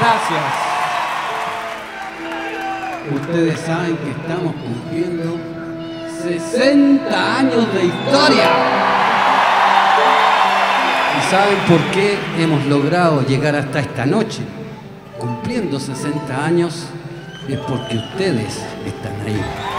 gracias. Ustedes saben que estamos cumpliendo 60 años de historia. ¿Y saben por qué hemos logrado llegar hasta esta noche? Cumpliendo 60 años es porque ustedes están ahí.